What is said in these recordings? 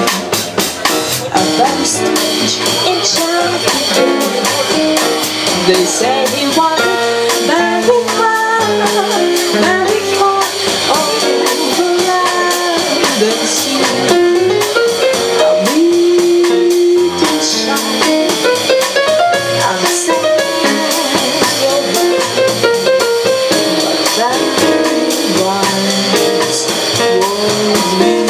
a very strange enchantment. They say he wanted very far over land and sea. I read and shine and say but that once was me.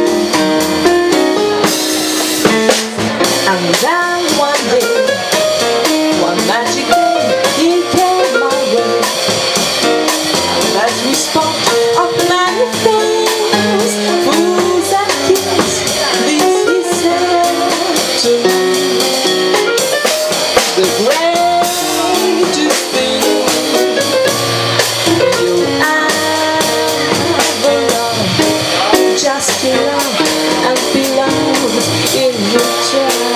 And then one day, one magic day, he came my way. And as we spoke of many things, fools and kings, this he said to me: the greatest thing you'll ever love, just to love and be loved in return.